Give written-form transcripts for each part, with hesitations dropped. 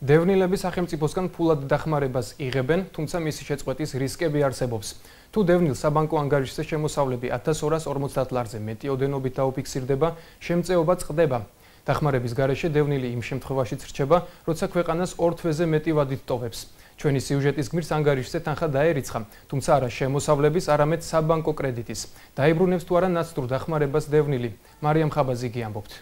დევნილები სახელმწიფოსგან ფულად დახმარებას იღებენ, თუმცა მისი შეწყვეტის რისკები არსებობს. თუ დევნილ საბანკო ანგარიშზე შემოსავლები 1250 ლარზე მეტი ოდენობით დაუფიქსირდება, შემწეობა წყდება. დახმარების გარეშე დევნილი იმ შემთხვევაშიც რჩება, როცა ქვეყანას ორ თვეზე მეტი ვადით ტოვებს. ჩვენი სიუჟეტის გმირს ანგარიშზე თანხა დაერიცხა, თუმცა არა შემოსავლების, არამედ საბანკო კრედიტის. დაიბრუნებს თუ არა ნაცვლურ დახმარებას დევნილი. მარიამ ხაბაზიგი ამბობთ.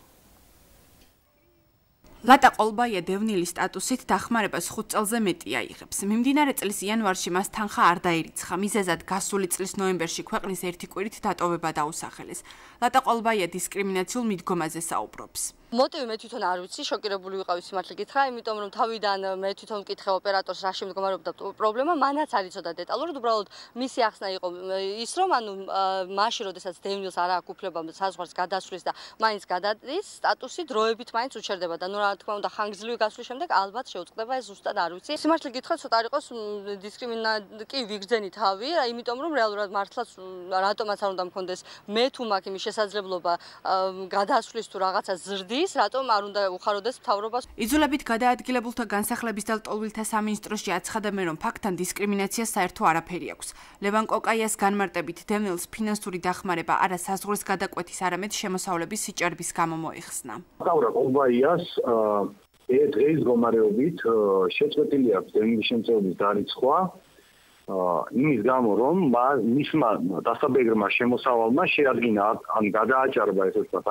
ლატა ყოლბაია დევნილის სტატუსით დახმარებას 5 წელზე მეტი აიღებს. მიმდინარე წლის იანვარში მას თანხა არ დაერიცხა. მიზეზად გასული წლის ნოემბერში ქვეყნის ერთი კვირით დატოვება დაუსახელეს. ლატა ყოლბაია დისკრიმინაციულ მიდგომაზე საუბრობს. მოტივი მე თვითონ არ ვიცი, შოკირებული ვიყავი სიმართლე გითხრა, იმიტომ რომ თავიდან მე თვითონ მკითხე ოპერატორს რა შემდგომარეობდა პრობლემა, მანაც არ იცოდა დეტალურად, უბრალოდ მისი ახსნა იყო ის, რომ მაშინ როდესაც დევნილს არ აქვს უფლება საზღვარს გადასვლის და მაინც გადადის, სტატუსი დროებით მაინც უჩერდება და რა თქმა უნდა ხანგრძლივი გასვლის შემდეგ ალბათ შეუწყდება ეს ზუსტად არ ვიცი. სიმართლე გითხრა ცოტა არ იყოს დისკრიმინანტი ვიგრძენი თავი, იმიტომ რომ რეალურად მართლაც რატომაც არ უნდა მქონდეს მე თუ მაქვს იმის შესაძლებლობა გადასვლის თუ რაღაცა ზრდის, რატომ არ უნდა უხაროდეს მთავრობას. იძულებით გადაადგილებულთა განსახლების და ლტოლვილთა სამინისტროში აცხადებენ, რომ ფაქტთან დისკრიმინაციას საერთო არაფერი აქვს. ლევან კოკაიას განმარტებით დევნილს ფინანსური დახმარება არა საზღვრის გადაკვეთის, არამედ შემოსავლების სიჭარბის გამო მოიხსნა. კოკაიას დღეის მდგომარეობით შეწყვეტილი აქვს დევნილის შემწეობის დარიცხვა იმის გამო, რომ მისმა დასაბეგრმა შემოსავალმა შეადგინა ან გადააჭარბა ესე ვთქვათ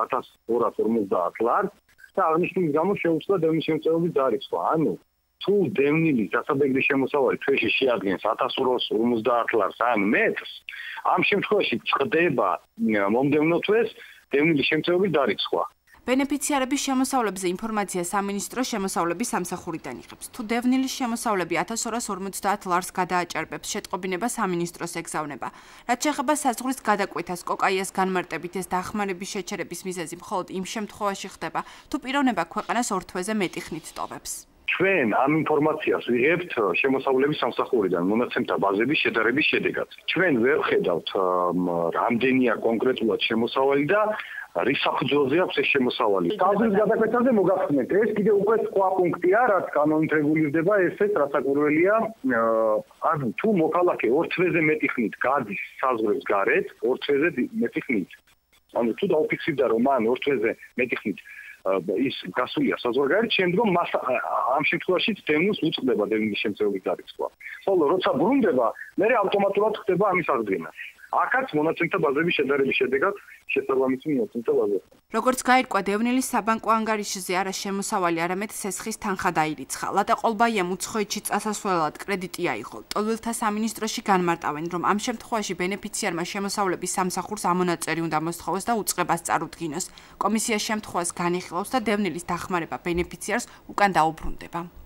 1250 ლარს და აღნიშნული გამო შეუცვლა დევნის შემწეობის დარიცხვა. ანუ თუ დევნილის დასაბეგრის შემოსავალი თვეში შეადგენს 1250 ლარს ან მეტს, ამ შემთხვევაში წყდება მომდევნო თვეს დევნის შემწეობის დარიცხვა. ბენეფიციარების შემოსავლებზე ინფორმაცია სამინისტრო შემოსავლების სამსახურიდან იღებს. თუ დევნილის შემოსავლები 1250 ლარს გადააჭარბებს, შეტყობინება სამინისტროს ეგზავნება. რაც შეეხება საზღვრის გადაკვეთას, კოკაიას განმარტებით ეს დახმარების შეჩერების მიზეზი მხოლოდ იმ შემთხვევაში ხდება, თუ პიროვნება ქვეყანას ორ თვეზე მეტი ხნით ტოვებს. ჩვენ ამ ინფორმაციას ვიღებთ შემოსავლების სამსახურიდან მონაცემთა ბაზების შედარების შედეგად. ჩვენ ვერ ხედავთ რამდენია კონკრეტულად შემოსავალი და რის საფუძველზე აქვს ეს შემოსავალი. საზღვრის გადაკვეთაზე მოგახსნეთ, ეს კიდევ უკვე სხვა პუნქტია, რაც კანონით რეგულირდება, ესეც რასაკვირველია, ანუ თუ მოქალაქე ორ თვეზე მეტი ხნით გადის საზღვრის გარეთ, ორ თვეზე მეტი ხნით. ანუ თუ დაუფიქსირდა, რომ მან ორ თვეზე მეტი ხნით ის გასულია საზღვარგარეთ, შემდგომ მას ამ შემთხვევაში დევნილს უწყდება დევნის შემწეობის დარიცხვა. ხოლო როცა ბრუნდება, მე ავტომატურად ხდება ამის აღდგენა. აქაც მონაცემთა ბაზების შედარების შედეგად შესაბამისი მონაცემთა ბაზა. როგორც გაირკვა, დევნილის საბანკო ანგარიშზე არა შემოსავალი, არამედ სესხის თანხა დაირიცხა. ლატა ყოლბაიამ უცხოეთში წასასვლელად კრედიტი აიღო. ლტოლვილთა სამინისტროში განმარტავენ, რომ ამ შემთხვევაში ბენეფიციარმა შემოსავლების სამსახურს ამონაწერი უნდა მოსთხოვოს და უწყებას წარუდგინოს. კომისია შემთხვევას განიხილავს და დევნილის დახმარება ბენეფიციარს უკან დაუბრუნდება.